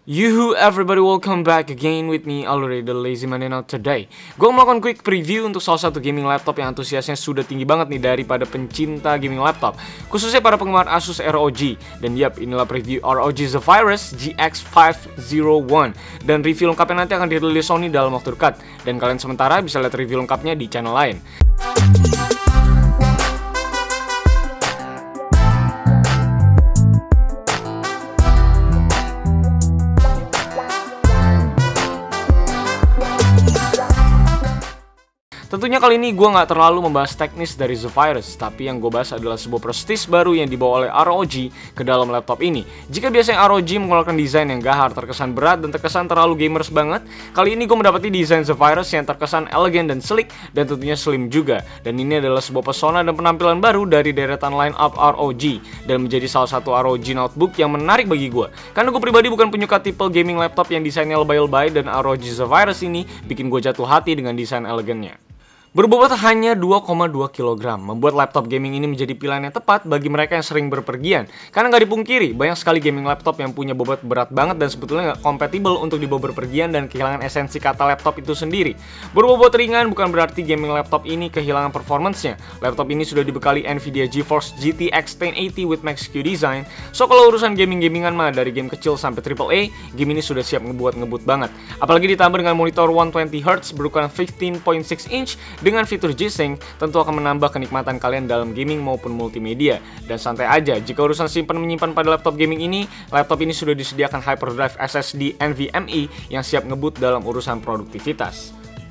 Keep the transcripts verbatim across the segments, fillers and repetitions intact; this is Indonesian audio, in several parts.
Yuhu everybody, welcome back again with me already the Lazy Monday. Now today gue melakukan quick preview untuk salah satu gaming laptop yang antusiasnya sudah tinggi banget nih daripada pencinta gaming laptop, khususnya para penggemar Asus R O G. Dan yap, inilah preview R O G Zephyrus G X lima nol satu. Dan review lengkapnya nanti akan dirilis Sony dalam waktu dekat. Dan kalian sementara bisa lihat review lengkapnya di channel lain. Tentunya kali ini gue nggak terlalu membahas teknis dari Zephyrus, tapi yang gue bahas adalah sebuah prestis baru yang dibawa oleh R O G ke dalam laptop ini. Jika biasanya R O G mengeluarkan desain yang gahar, terkesan berat, dan terkesan terlalu gamers banget, kali ini gue mendapati desain Zephyrus yang terkesan elegan dan sleek, dan tentunya slim juga. Dan ini adalah sebuah pesona dan penampilan baru dari deretan line up R O G, dan menjadi salah satu R O G notebook yang menarik bagi gue. Karena gue pribadi bukan penyuka tipe gaming laptop yang desainnya lebay-lebay, dan R O G Zephyrus ini bikin gue jatuh hati dengan desain elegannya. Berbobot hanya dua koma dua kilogram, membuat laptop gaming ini menjadi pilihan yang tepat bagi mereka yang sering berpergian. Karena nggak dipungkiri, banyak sekali gaming laptop yang punya bobot berat banget dan sebetulnya nggak kompatibel untuk dibawa berpergian dan kehilangan esensi kata laptop itu sendiri. Berbobot ringan bukan berarti gaming laptop ini kehilangan performance-nya. Laptop ini sudah dibekali Nvidia GeForce G T X sepuluh delapan puluh with Max-Q Design, so kalau urusan gaming-gamingan mah dari game kecil sampai triple A, game ini sudah siap ngebuat-ngebut banget. Apalagi ditambah dengan monitor seratus dua puluh hertz berukuran lima belas koma enam inch, dengan fitur G-Sync tentu akan menambah kenikmatan kalian dalam gaming maupun multimedia. Dan santai aja, jika urusan simpan menyimpan pada laptop gaming ini, laptop ini sudah disediakan hyperdrive S S D NVMe yang siap ngebut dalam urusan produktivitas.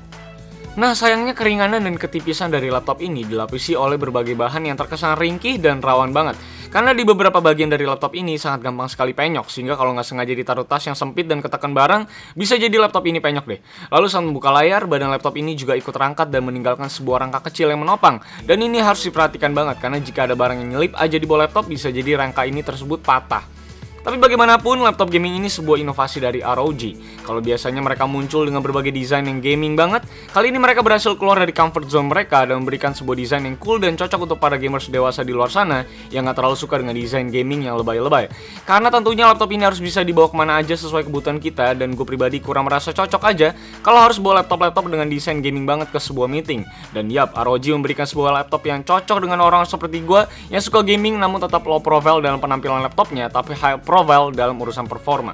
Nah, sayangnya keringanan dan ketipisan dari laptop ini dilapisi oleh berbagai bahan yang terkesan ringkih dan rawan banget. Karena di beberapa bagian dari laptop ini sangat gampang sekali penyok, sehingga kalau nggak sengaja ditaruh tas yang sempit dan ketekan barang, bisa jadi laptop ini penyok deh. Lalu saat membuka layar, badan laptop ini juga ikut rangkat dan meninggalkan sebuah rangka kecil yang menopang. Dan ini harus diperhatikan banget, karena jika ada barang yang nyelip aja di bawah laptop, bisa jadi rangka ini tersebut patah. Tapi bagaimanapun, laptop gaming ini sebuah inovasi dari R O G. Kalau biasanya mereka muncul dengan berbagai desain yang gaming banget, kali ini mereka berhasil keluar dari comfort zone mereka dan memberikan sebuah desain yang cool dan cocok untuk para gamers dewasa di luar sana yang gak terlalu suka dengan desain gaming yang lebay-lebay. Karena tentunya laptop ini harus bisa dibawa kemana aja sesuai kebutuhan kita, dan gue pribadi kurang merasa cocok aja kalau harus bawa laptop-laptop dengan desain gaming banget ke sebuah meeting. Dan yap, R O G memberikan sebuah laptop yang cocok dengan orang seperti gue yang suka gaming namun tetap low profile dalam penampilan laptopnya, tapi high profile dalam urusan performa.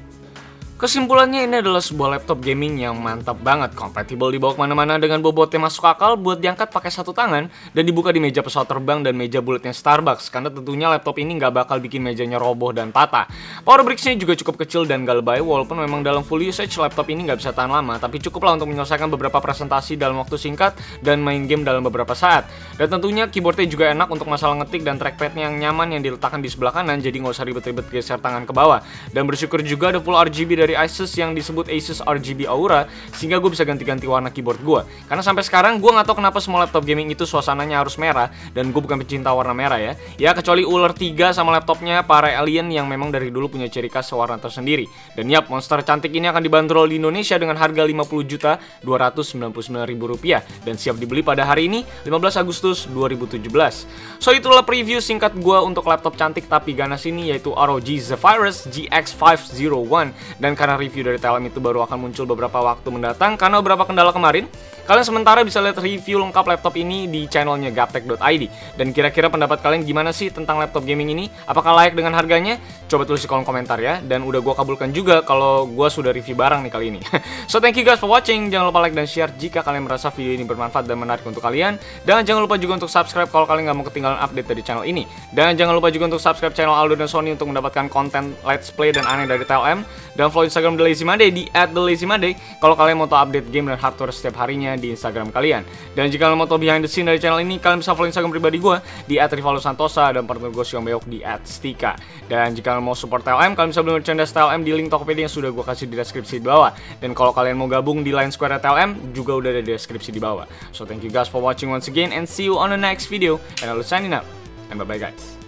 Kesimpulannya, ini adalah sebuah laptop gaming yang mantap banget, kompatibel dibawa kemana-mana dengan bobotnya masuk akal buat diangkat pakai satu tangan dan dibuka di meja pesawat terbang dan meja bulatnya Starbucks, karena tentunya laptop ini nggak bakal bikin mejanya roboh dan patah. Power bricksnya juga cukup kecil dan gak lebay, walaupun memang dalam full usage laptop ini nggak bisa tahan lama, tapi cukuplah untuk menyelesaikan beberapa presentasi dalam waktu singkat dan main game dalam beberapa saat. Dan tentunya keyboardnya juga enak untuk masalah ngetik, dan trackpadnya yang nyaman yang diletakkan di sebelah kanan, jadi nggak usah ribet-ribet geser tangan ke bawah. Dan bersyukur juga ada full R G B dari dari Asus yang disebut Asus R G B Aura, sehingga gue bisa ganti-ganti warna keyboard gue. Karena sampai sekarang gue nggak tahu kenapa semua laptop gaming itu suasananya harus merah, dan gue bukan pecinta warna merah ya. Ya kecuali Uler tiga sama laptopnya para alien yang memang dari dulu punya ciri khas warna tersendiri. Dan yap, monster cantik ini akan dibanderol di Indonesia dengan harga lima puluh juta dua ratus sembilan puluh sembilan ribu rupiah dan siap dibeli pada hari ini lima belas Agustus dua ribu tujuh belas. So itulah preview singkat gue untuk laptop cantik tapi ganas ini, yaitu R O G Zephyrus G X lima nol satu. Dan karena review dari T L M itu baru akan muncul beberapa waktu mendatang karena beberapa kendala kemarin, kalian sementara bisa lihat review lengkap laptop ini di channelnya gaptek dot i d. Dan kira-kira pendapat kalian gimana sih tentang laptop gaming ini? Apakah layak dengan harganya? Coba tulis di kolom komentar ya. Dan udah gue kabulkan juga kalau gue sudah review barang nih kali ini. So thank you guys for watching. Jangan lupa like dan share jika kalian merasa video ini bermanfaat dan menarik untuk kalian. Dan jangan lupa juga untuk subscribe kalau kalian nggak mau ketinggalan update dari channel ini. Dan jangan lupa juga untuk subscribe channel Aldo dan Sony untuk mendapatkan konten let's play dan aneh dari T L M. Dan follow Instagram The Lazy Monday di at the lazy monday kalau kalian mau tahu update game dan hardware setiap harinya di Instagram kalian. Dan jika kalian mau tahu behind the scene dari channel ini, kalian bisa follow Instagram pribadi gue di at rivaldo santosa dan partner gue Siom Beok di at stika. Dan jika kalian mau support T L M, kalian bisa beli merchandise T L M di link Tokopedia yang sudah gue kasih di deskripsi di bawah. Dan kalau kalian mau gabung di Line Square T L M, juga udah ada di deskripsi di bawah. So thank you guys for watching once again and see you on the next video. And I'll signing out. And bye bye guys.